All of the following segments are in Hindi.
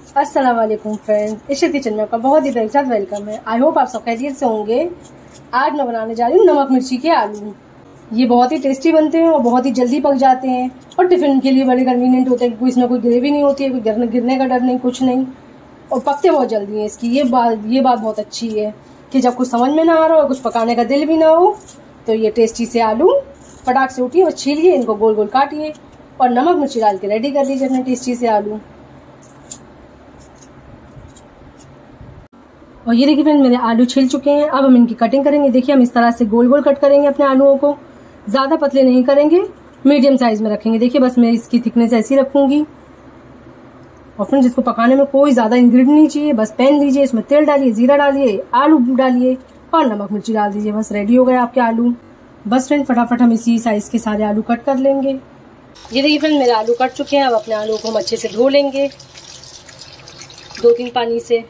अस्सलाम वालेकुम फ्रेंड्स, इशरत किचन में आपका बहुत ही प्यार साथ वेलकम है। आई होप आप सब खैरियत से होंगे। आज मैं बनाने जा रही हूँ नमक मिर्ची के आलू। ये बहुत ही टेस्टी बनते हैं और बहुत ही जल्दी पक जाते हैं और टिफिन के लिए बड़े कन्वीनियंट होते हैं। कोई इसमें कोई ग्रेवी नहीं होती है, कोई गिरने का डर नहीं, कुछ नहीं, और पकते बहुत जल्दी हैं। इसकी ये बात बहुत अच्छी है कि जब कुछ समझ में ना आ रहा हो, कुछ पकाने का दिल भी ना हो, तो ये टेस्टी से आलू फटाक से उठिए और छीलिए, इनको गोल गोल काटिए और नमक मिर्ची डाल के रेडी कर लीजिए अपने टेस्टी से आलू। और ये देखिए फ्रेंड, मेरे आलू छिल चुके हैं। अब हम इनकी कटिंग करेंगे। देखिए हम इस तरह से गोल गोल कट करेंगे अपने आलूओं को, ज्यादा पतले नहीं करेंगे, मीडियम साइज में रखेंगे। देखिए बस मैं इसकी थिकनेस ऐसी रखूंगी। और फ्रेंड्स इसको पकाने में कोई ज्यादा इंग्रेडिएंट नहीं चाहिए। बस पैन लीजिए, इसमें तेल डालिए, जीरा डालिए, आलू डालिए और नमक मिर्ची डाल दीजिए। बस रेडी हो गए आपके आलू। बस फ्रेंड फटाफट हम इसी साइज के सारे आलू कट कर लेंगे। ये देखिए फ्रेंड, मेरे आलू कट चुके हैं। अब अपने आलू को हम अच्छे से धो लेंगे 2-3 पानी से।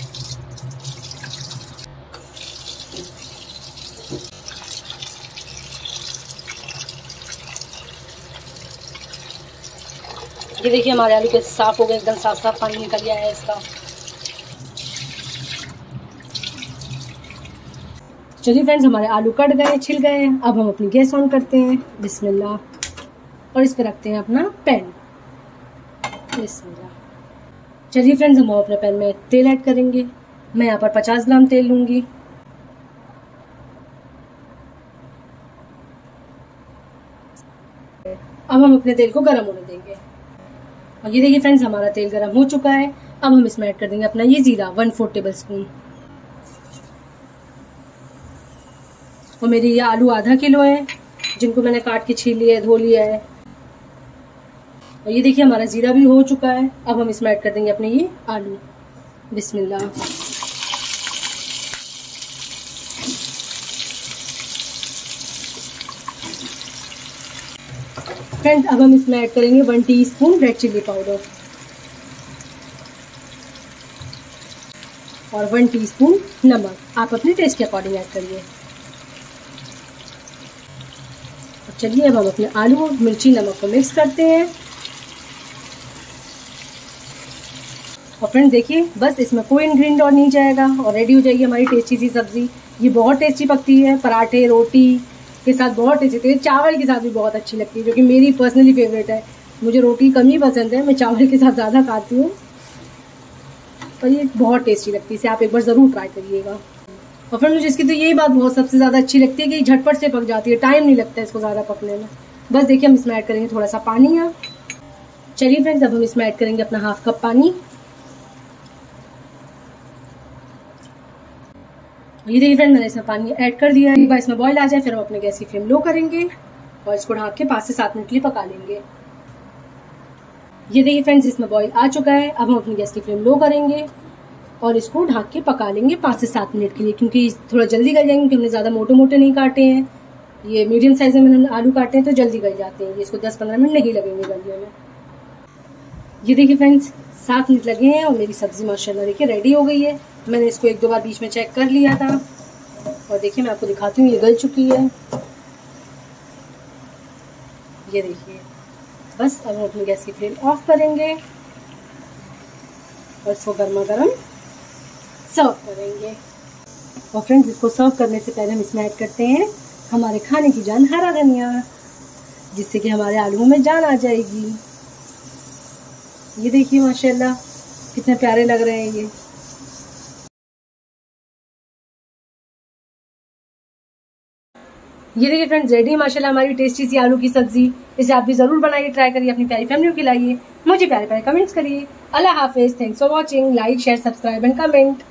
ये देखिए हमारे आलू कैसे साफ हो गए, एकदम साफ साफ पानी निकल गया है इसका। चलिए फ्रेंड्स, हमारे आलू कट गए, छिल गए हैं। अब हम अपनी गैस ऑन करते हैं, बिस्मिल्लाह, और इस पे रखते हैं अपना पैन, बिस्मिल्लाह। चलिए फ्रेंड्स, हम अपने पैन में तेल ऐड करेंगे। मैं यहाँ पर 50 ग्राम तेल लूंगी। अब हम अपने तेल को गर्म होने देंगे। और ये देखिए फ्रेंड्स, हमारा तेल गर्म हो चुका है। अब हम इसमें ऐड कर देंगे अपना ये जीरा 1/4 टेबल स्पून। और मेरे ये आलू आधा किलो है, जिनको मैंने काट के छील लिया है, धो लिया है। और ये देखिए हमारा जीरा भी हो चुका है। अब हम इसमें ऐड कर देंगे अपने ये आलू, बिस्मिल्लाह। फ्रेंड्स अब हम इसमें ऐड करेंगे 1 टीस्पून रेड चिल्ली पाउडर और 1 टीस्पून नमक। आप अपने टेस्ट के अकॉर्डिंग ऐड करिए। चलिए अब हम अपने आलू और मिर्ची नमक को मिक्स करते हैं। और फ्रेंड्स देखिए, बस इसमें कोई इंग्रेडिएंट और नहीं जाएगा और रेडी हो जाएगी हमारी टेस्टी सी सब्जी। ये बहुत टेस्टी पकती है, पराठे रोटी के साथ बहुत टेस्टी लगती है, चावल के साथ भी बहुत अच्छी लगती है, जो कि मेरी पर्सनली फेवरेट है। मुझे रोटी कम ही पसंद है, मैं चावल के साथ ज़्यादा खाती हूँ, और ये बहुत टेस्टी लगती है। इसे आप एक बार ज़रूर ट्राई करिएगा। और फिर मुझे इसकी तो यही बात बहुत सबसे ज़्यादा अच्छी लगती है कि झटपट से पक जाती है, टाइम नहीं लगता है इसको ज़्यादा पकने में। बस देखिए हम इसमें ऐड करेंगे थोड़ा सा पानी। यहाँ चलिए फ्रेंड्स, अब हम इसमें ऐड करेंगे अपना 1/2 कप पानी। ये देखिए फ्रेंड, मैंने इसमें पानी ऐड कर दिया है। एक बार इसमें बॉईल आ जाए फिर हम अपने गैस की फ्लेम लो करेंगे और इसको ढक के 5 से 7 मिनट के लिए पका लेंगे। ये देखिए फ्रेंड्स, इसमें बॉईल आ चुका है। अब हम अपनी गैस की फ्लेम लो करेंगे और इसको ढक के पका लेंगे 5 से 7 मिनट के लिए, क्योंकि थोड़ा जल्दी गल जाएंगे, क्योंकि हमने ज़्यादा मोटे मोटे नहीं काटे हैं। ये मीडियम साइज में हमने आलू काटे हैं तो जल्दी गल जाते हैं। इसको 10-15 मिनट नहीं लगेंगे गलने में। ये देखिए फ्रेंड्स, 7 मिनट लगे हैं और मेरी सब्जी माशाल्लाह देखिए रेडी हो गई है। मैंने इसको 1-2 बार बीच में चेक कर लिया था और देखिए मैं आपको दिखाती हूँ, ये गल चुकी है। ये देखिए, बस अब हम अपनी गैस की फ्लेम ऑफ करेंगे और इसको गर्मा गर्म सर्व करेंगे। और फ्रेंड्स इसको सर्व करने से पहले हम इसमें ऐड करते हैं हमारे खाने की जान हरा धनिया, जिससे कि हमारे आलूओं में जान आ जाएगी। ये देखिए माशाल्लाह कितने प्यारे लग रहे हैं ये। देखिए फ्रेंड्स, रेडी माशाल्लाह हमारी टेस्टी सी आलू की सब्जी। इसे आप भी जरूर बनाइए, ट्राई करिए, अपनी प्यारी फैमिली को खिलाइए, मुझे प्यारे प्यारे कमेंट्स करिए। अल्लाह हाफिज, thanks for watching, like share subscribe and comment.